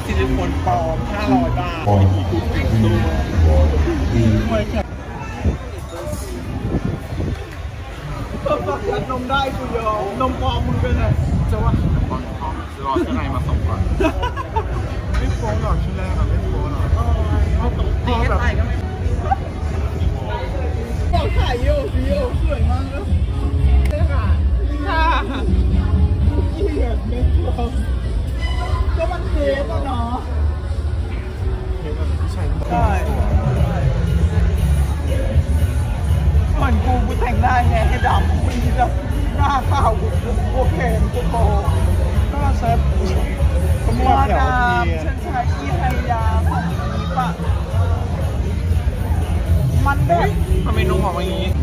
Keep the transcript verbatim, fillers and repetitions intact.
ซิลิโคนปลอมห้าร้อยบาทอีกทุกแต่งตัวไม่ใช่เพิ่มฟักยัดนมได้กูยอมนมปลอมมึงเป็นไงจะว่าปลอมปลอมรอข้างในมาส่งก่อนไม่โฟนหรอกชิ้นแรกหรอไม่โฟนหรอกเขาตกตีกันไปก็ไม่บอกถ่ายโยสิโยสวยมากเลยค่ะค่ะเกียดไม่พอก็มันเทปอ่ะเนาะใช่เหมือนกูกูแต่งได้ไงให้ดำมันจะหน้าขาวกูโอเคกูโตก็เซ็ตหัวดำฉันใช้ที่ไฮยาของนี้ปะมันแบบทำไมนุ่มออกมาอย่างนี้